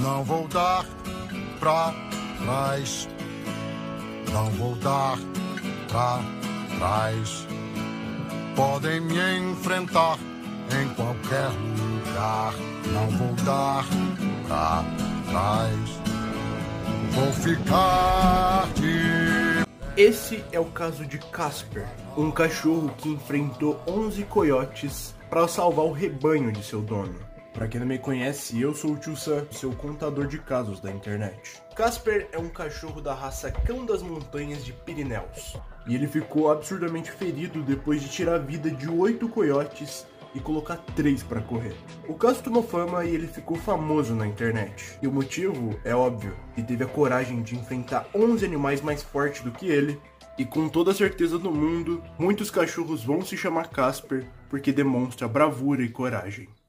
Não vou dar pra trás. Não vou dar pra trás. Podem me enfrentar em qualquer lugar. Não vou dar pra trás. Vou ficar de... Esse é o caso de Casper, um cachorro que enfrentou 11 coiotes para salvar o rebanho de seu dono. Para quem não me conhece, eu sou o Tio Sam, seu contador de casos da internet. Casper é um cachorro da raça Cão das Montanhas de Pirineus. E ele ficou absurdamente ferido depois de tirar a vida de 8 coiotes e colocar 3 para correr. O caso tomou fama e ele ficou famoso na internet. E o motivo é óbvio, ele teve a coragem de enfrentar 11 animais mais fortes do que ele. E com toda a certeza do mundo, muitos cachorros vão se chamar Casper porque demonstra bravura e coragem.